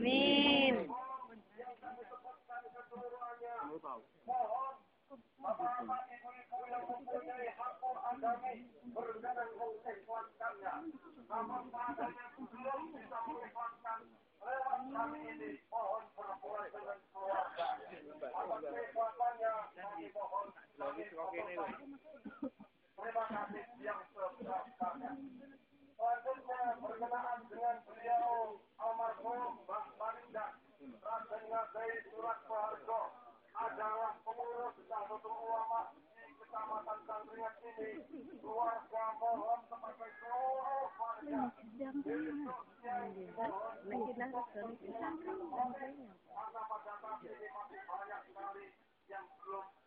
Amin. Terima kasih yang sebenarnya. Selanjutnya berkenaan dengan beliau almarhum Mbah Maninda Raden dari Surat Soeharto adalah pengurus Nahdlatul Ulama di Kecamatan Sangkringan ini. Keluarga mohon kepada seluruh warga karena pada saat ini masih banyak sekali yang belum